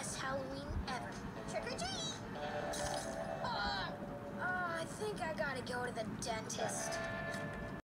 best Halloween ever. Trick or treat! I think I gotta go to the dentist.